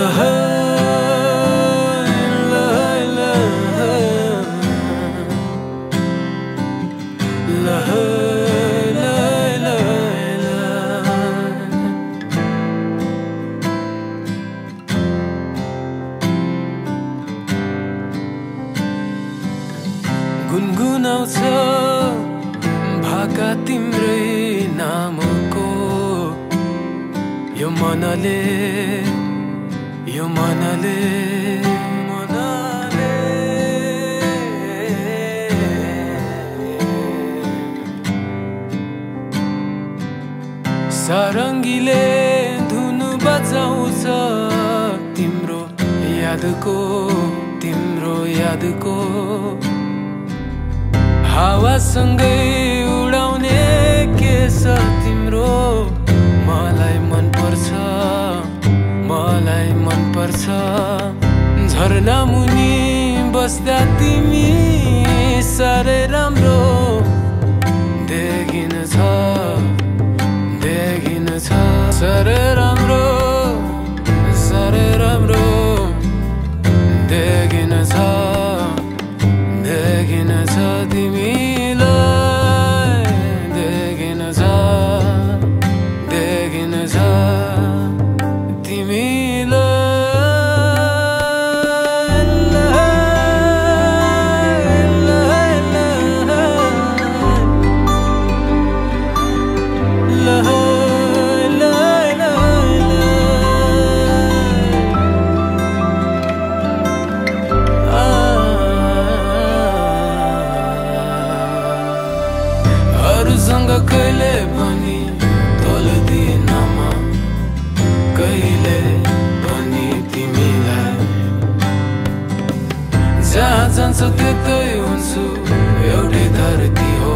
गुनगुनाउँछ भाका तिम्रै नामको यो मनले सारङ्गीले धुन बजाउँछ तिम्रो यादको हावासँगै उडाउने के छ तिम्रो मलाई मन पर्छ झरना मुनि बस्दा तिमी साह्रै राम्रो देखिन्छ साह्रै राम्रो देखिन्छ तिमीलाई देखिन्छ कहिले पनि तोल्दिनमा कहिले पनि तिमीलाई जहाँ जान्छ त्यतै हुन्छु एउटै धरती हो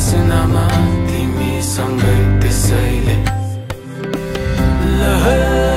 बासनामा तिमी सँगै त्यसैले